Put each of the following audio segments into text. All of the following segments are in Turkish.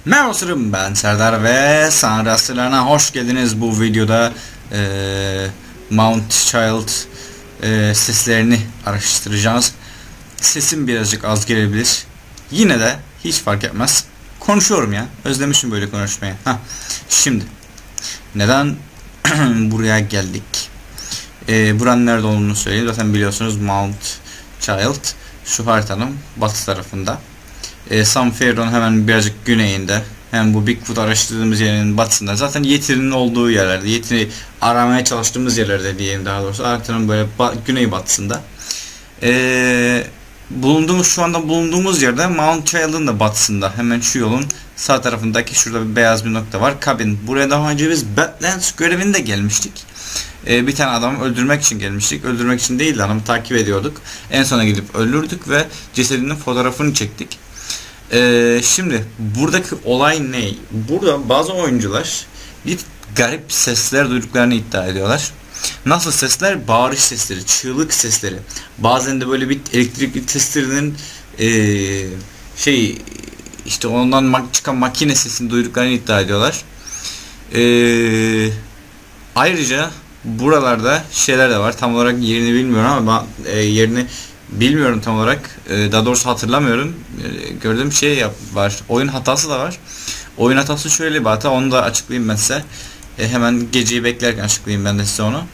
Merhaba sırım, ben Serdar ve Sanrı Asırlarına hoş geldiniz. Bu videoda Mount Child seslerini araştıracağız. Sesim birazcık az gelebilir. Yine de hiç fark etmez. Konuşuyorum ya. Özlemişim böyle konuşmayı. Şimdi neden buraya geldik? Buranın nerede olduğunu söyleyeyim. Zaten biliyorsunuz Mount Child şu haritanın batı tarafında. San Fierro'nun hemen birazcık güneyinde, hem bu Bigfoot araştırdığımız yerin batısında, zaten Yeti'nin olduğu yerlerde, Yeti'yi aramaya çalıştığımız yerlerde diyeyim, daha doğrusu haritanın böyle güney batısında. Şu anda bulunduğumuz yerde Mount Child'ın da batısında, hemen şu yolun sağ tarafındaki şurada bir beyaz bir nokta var, Cabin. Buraya daha önce biz Badlands görevinde gelmiştik. Bir tane adamı öldürmek için gelmiştik. Öldürmek için değil de adamı takip ediyorduk. En sona gidip öldürdük ve cesedinin fotoğrafını çektik. Şimdi buradaki olay ne? Burada bazı oyuncular bir garip sesler duyduklarını iddia ediyorlar. Nasıl sesler? Bağırış sesleri, çığlık sesleri. Bazen de böyle bir elektrikli testerenin işte ondan çıkan makine sesini duyduklarını iddia ediyorlar. Ayrıca buralarda şeyler de var. Tam olarak yerini bilmiyorum ama yerini bilmiyorum tam olarak. Daha doğrusu hatırlamıyorum. Gördüğüm şey var. Oyun hatası da var. Oyun hatası şöyle bir hata. Onu da açıklayayım ben size. Hemen geceyi beklerken açıklayayım ben de size onu.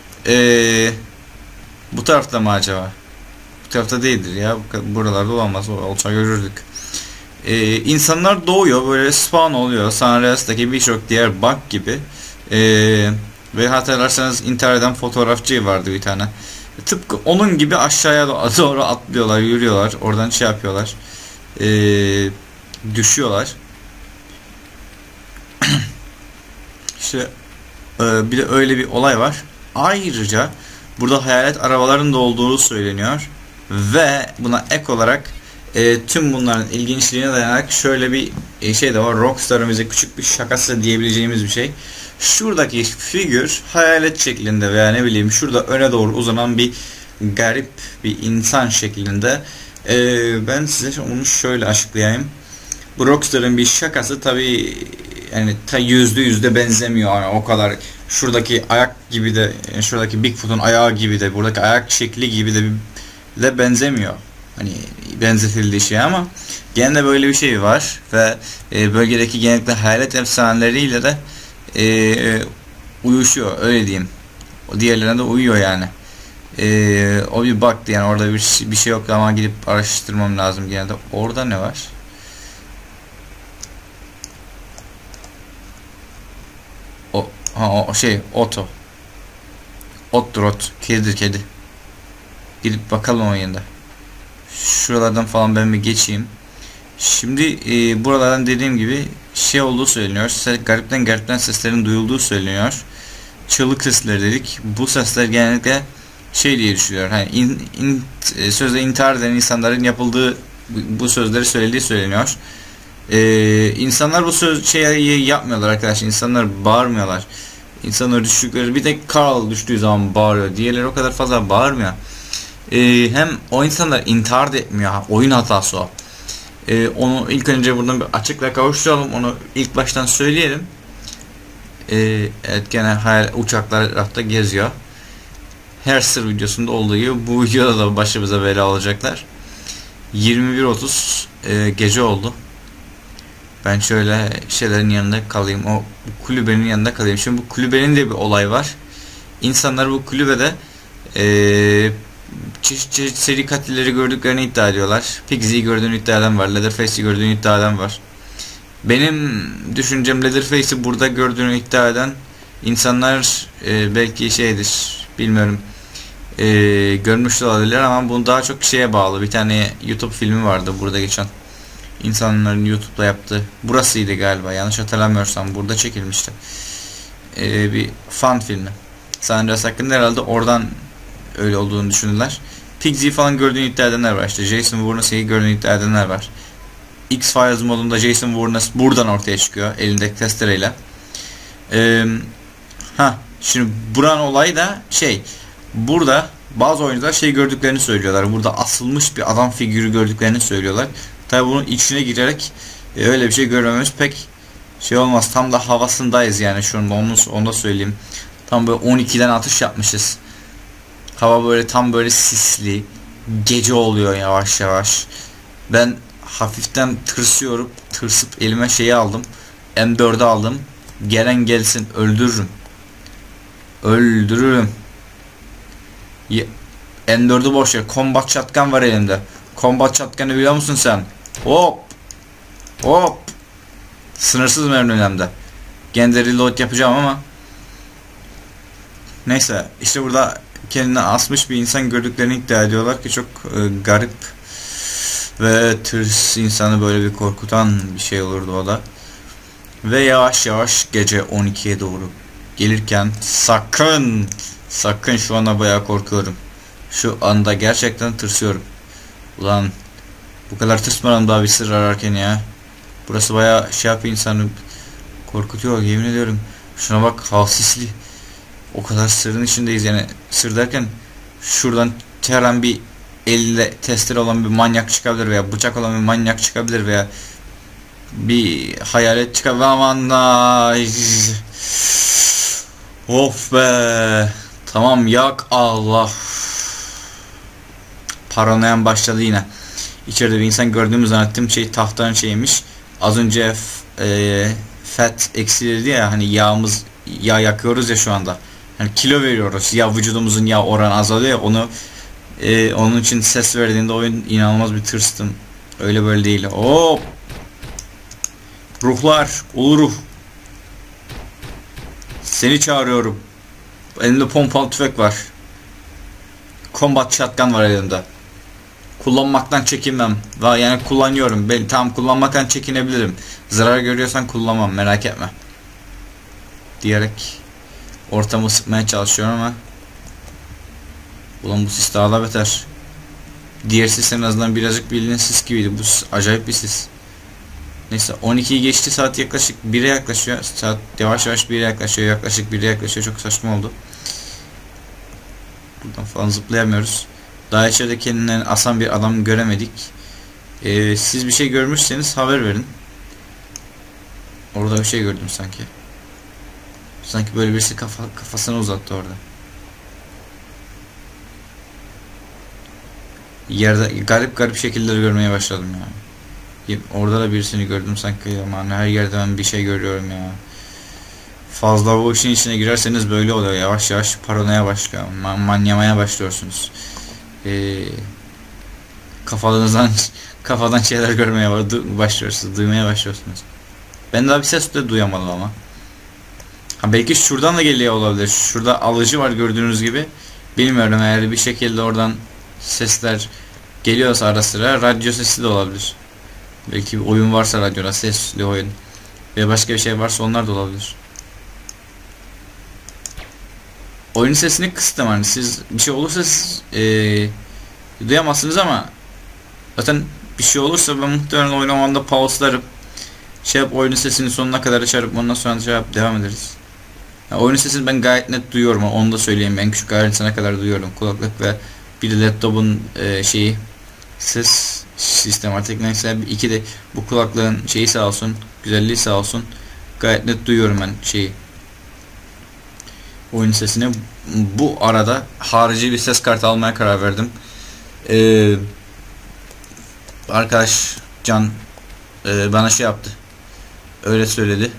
Bu tarafta mı acaba? Bu tarafta değildir ya. Buralarda olamaz. Olsa görürdük. İnsanlar doğuyor. Böyle spawn oluyor. San Andreas'taki birçok diğer bug gibi. Ve hatırlarsanız intihar eden fotoğrafçı vardı bir tane. Tıpkı onun gibi aşağıya doğru atlıyorlar, yürüyorlar. Oradan şey yapıyorlar. Düşüyorlar. İşte bir de öyle bir olay var. Ayrıca burada hayalet arabaların da olduğu söyleniyor. Ve buna ek olarak tüm bunların ilginçliğine dayanarak şöyle bir şey de var. Rockstar'ın bize küçük bir şakası diyebileceğimiz bir şey. Şuradaki figür hayalet şeklinde veya ne bileyim şurada öne doğru uzanan bir garip bir insan şeklinde. Ben size onu şöyle açıklayayım. Bu Rockstar'ın bir şakası, tabi yani %100 benzemiyor, yani o kadar. Şuradaki ayak gibi de, şuradaki Bigfoot'un ayağı gibi de, buradaki ayak şekli gibi de benzemiyor. Hani benzetildiği şey, ama gene de böyle bir şey var ve bölgedeki genellikle hayalet efsaneleriyle de uyuşuyor, öyle diyeyim. O diğerlerine de uyuyor yani. O bir baktı yani, orada bir şey yok ama gidip araştırmam lazım gene de. Orada ne var? O şey oto. Ottur ot. Kedidir kedi. Gidip bakalım o yanında. Şuralardan falan ben bir geçeyim. Şimdi buralardan dediğim gibi şey olduğu söyleniyor. Garipten seslerin duyulduğu söyleniyor. Çığlık sesleri dedik. Bu sesler genellikle şey diye düşünüyor. Hani sözde intihar eden insanların yapıldığı, bu sözleri söylediği söyleniyor. İnsanlar bu şeyi yapmıyorlar arkadaşlar. İnsanlar bağırmıyorlar. İnsanlar düştükleri, bir tek Carl düştüğü zaman bağırıyor. Diğerleri o kadar fazla bağırmıyor. Hem o insanlar intihar da etmiyor. Oyun hatası o. Onu ilk önce buradan bir açıkla kavuşturalım. Onu ilk baştan söyleyelim. Evet, gene uçaklar etrafta geziyor. Her sır videosunda olduğu gibi bu videoda da başımıza bela alacaklar. 21:30 gece oldu. Ben şöyle şeylerin yanında kalayım. O kulübenin yanında kalayım. Şimdi bu kulübenin de bir olay var. İnsanlar bu kulübede çeşit seri katilleri gördüklerini iddia ediyorlar. Pigsy'yi gördüğünü iddia eden var. Leatherface'i gördüğünü iddia eden var. Benim düşüncem, Leatherface'i burada gördüğünü iddia eden insanlar belki şeydir, bilmiyorum, görmüş de olabilirler, ama bunu daha çok şeye bağlı. Bir tane YouTube filmi vardı burada geçen. İnsanların YouTube'da yaptığı. Burasıydı galiba, yanlış hatırlamıyorsam burada çekilmişti. Bir fan filmi. San Andreas hakkında, herhalde oradan öyle olduğunu düşündüler. Pigsy falan gördüğünü iddia edenler var. İşte Jason Voorhees'i gördüğünü iddia edenler var. X-Files modunda Jason Voorhees buradan ortaya çıkıyor elindeki testereyle. Şimdi buranın olayı da burada bazı oyuncular gördüklerini söylüyorlar. Burada asılmış bir adam figürü gördüklerini söylüyorlar. Tabi bunun içine girerek Öyle bir şey görmemiz pek şey olmaz. Tam da havasındayız yani şu anda, onu da söyleyeyim. Tam böyle 12'den atış yapmışız. Hava böyle tam böyle sisli. Gece oluyor yavaş yavaş. Ben hafiften tırsıp elime şeyi aldım. M4'ü aldım. Gelen gelsin, öldürürüm. Öldürürüm. M4'ü boş ver. Combat shotgun var elimde. Combat shotgun'ı biliyor musun sen? Hop. Hop. Sınırsız mermi elimde. Gene de reload yapacağım ama. Neyse, işte burada kendine asmış bir insan gördüklerini iddia ediyorlar ki çok garip ve tırs insanı böyle bir korkutan bir şey olurdu o da. Ve yavaş yavaş gece 12'ye doğru gelirken sakın, şu anda bayağı korkuyorum. Şu anda gerçekten tırsıyorum. Ulan bu kadar tırsmadan daha bir sır ararken ya. Burası bayağı şey yapıyor, insanı korkutuyor, yemin ediyorum. Şuna bak, havsisli. O kadar sırrın içindeyiz yani. Sır derken şuradan her an bir elle testere olan bir manyak çıkabilir veya bıçak olan bir manyak çıkabilir veya bir hayalet çıkabilir. Aman da. Of be. Tamam, yak Allah. Paranoyan başladı yine. İçeride bir insan gördüğümü zannettim, şey tahtanın şeymiş. Az önce fat eksildi ya, hani yağ yakıyoruz ya şu anda. Yani kilo veriyoruz. Ya vücudumuzun yağ oranı azalıyor ya, onun için ses verdiğinde oyun inanılmaz bir tırstım. Öyle böyle değil. Hop. Ruhlar, ulu ruh. Seni çağırıyorum. Elimde pompalı tüfek var. Combat shotgun var elimde. Kullanmaktan çekinmem. Yani kullanıyorum. Ben tam kullanmaktan çekinebilirim. Zarar görüyorsan kullanmam, merak etme. Diyerek ortamı sıkmaya çalışıyorum ama ulan bu sis daha da beter. Diğer sis en azından birazcık bildiğin sis gibiydi. Bu acayip bir sis. Neyse, 12'yi geçti, saat yaklaşık 1'e yaklaşıyor. Saat yavaş yavaş 1'e yaklaşıyor. Yaklaşık 1'e yaklaşıyor. Çok saçma oldu. Buradan falan zıplayamıyoruz. Daha içeride kendinden asan bir adam göremedik. Siz bir şey görmüşseniz haber verin. Orada bir şey gördüm sanki. Sanki böyle birisi kafasını uzattı orada. Yerde garip şekilleri görmeye başladım ya. Orada da birisini gördüm sanki, ama her yerde ben bir şey görüyorum ya. Fazla bu işin içine girerseniz böyle oluyor. Yavaş yavaş paranoya başlıyor. Manyamaya başlıyorsunuz. Kafadan şeyler görmeye başlıyorsunuz. Duymaya başlıyorsunuz. Ben daha bir ses de duyamadım ama. Belki şuradan da geliyor olabilir. Şurada alıcı var gördüğünüz gibi. Bilmiyorum, eğer bir şekilde oradan sesler geliyorsa ara sıra radyo sesi de olabilir. Belki bir oyun varsa radyoda, sesli oyun ve başka bir şey varsa onlar da olabilir. Oyun sesini kıstım, hani siz bir şey olursa duyamazsınız ama zaten bir şey olursa ben muhtemelen oynamamda pause'larım. Oyunun sesini sonuna kadar açarım, ondan sonra devam ederiz. Yani oyunun sesini ben gayet net duyuyorum, onu da söyleyeyim. En küçük ayrıntısına kadar duyuyorum. Kulaklık ve bir de laptopun ses sistemi artık neyse, iki de bu kulaklığın şeyi sağ olsun, güzelliği sağ olsun, gayet net duyuyorum ben oyun sesini. Bu arada harici bir ses kartı almaya karar verdim. Arkadaş Can bana şey yaptı, öyle söyledi,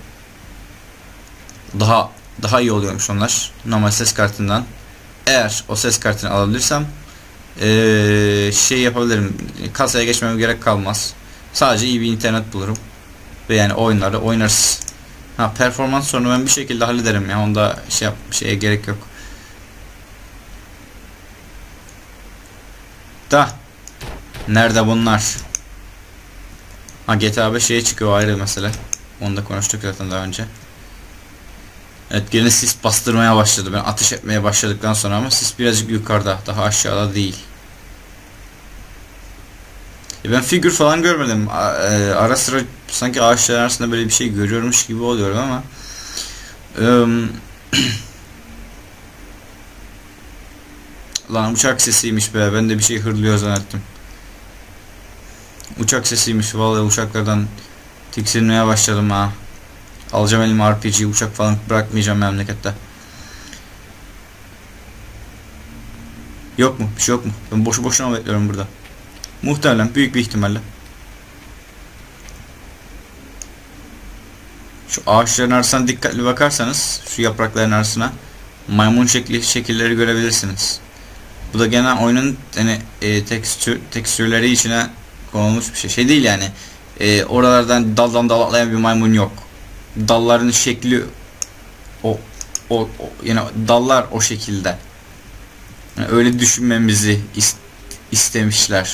daha iyi oluyormuş onlar normal ses kartından. Eğer o ses kartını alabilirsem şey yapabilirim, kasaya geçmeme gerek kalmaz, sadece iyi bir internet bulurum ve yani oyunları oynarız. Performans sorunu ben bir şekilde hallederim ya, onda şeye gerek yok da. Nerede bunlar? GTA 5 şeye çıkıyor, ayrı mesele, onu da konuştuk zaten daha önce. Evet, gene sis bastırmaya başladı. Ben ateş etmeye başladıktan sonra, ama sis birazcık yukarıda, daha aşağıda değil. Ben figür falan görmedim. Ara sıra sanki ağaçlar arasında böyle bir şey görüyormuş gibi oluyorum ama lan uçak sesiymiş be, ben de bir şey hırlıyor zannettim. Uçak sesiymiş vallahi, uçaklardan Tiksinmeye başladım ha. Alacağım elime RPG, uçak falan bırakmayacağım memlekette. Yok mu? Bir şey yok mu? Ben boşu boşuna bekliyorum burada. Muhtemelen, büyük bir ihtimalle. Şu ağaçların arasına dikkatli bakarsanız, şu yaprakların arasına maymun şekilleri görebilirsiniz. Bu da gene oyunun hani tekstürleri içine konulmuş bir şey. Şey değil yani. Oralardan daldan dal atlayan bir maymun yok. Dalların şekli yani dallar o şekilde. Yani öyle düşünmemizi istemişler.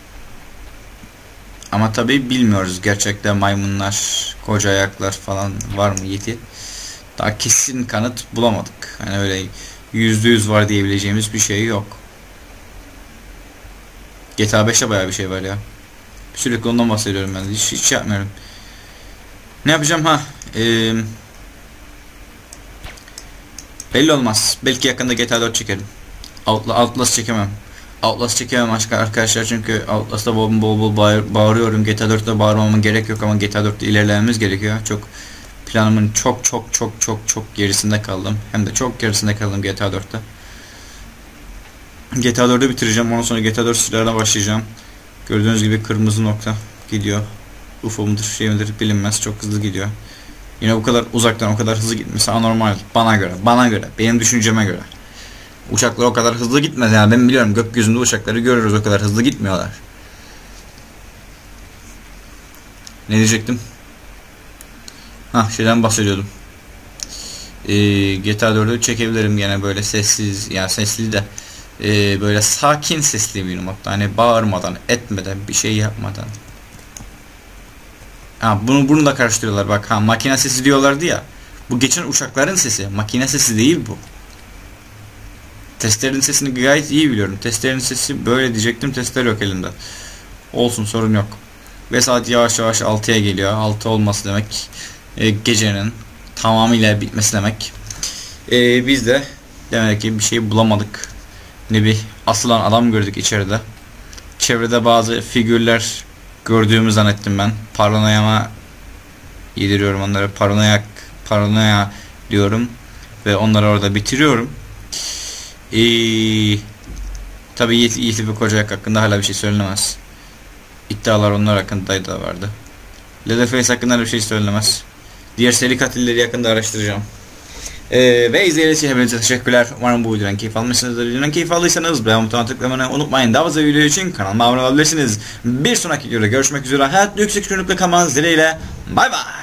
Ama tabii bilmiyoruz, gerçekten maymunlar, koca ayaklar falan var mı, yeti. Daha kesin kanıt bulamadık. Hani öyle %100 var diyebileceğimiz bir şey yok. GTA 5'te bayağı bir şey var ya. Sürekli ondan bahsediyorum ben. Hiç yapmıyorum. Ne yapacağım ha? Belli olmaz. Belki yakında GTA 4 çekerim. Outlast çekemem. Outlast çekemem arkadaşlar, çünkü Outlast'ta bol bol bağırıyorum. GTA 4'te bağırmamın gerek yok ama GTA 4'te ilerlememiz gerekiyor. Çok planımın çok gerisinde kaldım. Hem de çok gerisinde kaldım GTA 4'te. GTA 4'ü bitireceğim. Ondan sonra GTA 4 silahına başlayacağım. Gördüğünüz gibi kırmızı nokta gidiyor. UFO mudur, şey midir bilinmez. Çok hızlı gidiyor. Yine bu kadar uzaktan o kadar hızlı gitmesi anormal. Bana göre. Benim düşünceme göre. Uçaklar o kadar hızlı gitmez yani, ben biliyorum, gökyüzünde uçakları görürüz, o kadar hızlı gitmiyorlar. Ne diyecektim? Şeyden bahsediyordum. GTA 4'ü çekebilirim gene böyle sessiz, yani sesli de böyle sakin sesli bir nokta, hani bağırmadan etmeden bir şey yapmadan. Bunu da karıştırıyorlar bak, makine sesi diyorlardı ya, bu geçen uçakların sesi, makine sesi değil bu. Testlerin sesini gayet iyi biliyorum. Testlerin sesi böyle diyecektim. Testler yok elimde. Olsun, sorun yok. Ve saat yavaş yavaş 6'ya geliyor. 6 olması demek gecenin tamamıyla bitmesi demek. Biz de demek ki bir şey bulamadık. Ne bir asılan adam gördük içeride. Çevrede bazı figürler gördüğümü zannettim ben. Paranoyama yediriyorum onları. Paranoya diyorum. Ve onları orada bitiriyorum. Tabii Yiğitli bir Kocayak hakkında hala bir şey söylenemez. İddialar onlar hakkında da vardı. Leatherface hakkında bir şey söylenemez. Diğer seri katilleri yakında araştıracağım. Ve izlediğiniz için hepinize teşekkürler. Umarım bu videodan keyif almışsınızdır. Videodan keyif aldıysanız beğen butonuna tıklamayı unutmayın. Daha fazla video için kanalıma abone olabilirsiniz. Bir sonraki videoda görüşmek üzere. Hayatlı yüksek çocukla kalmanız dileğiyle. Bay bay.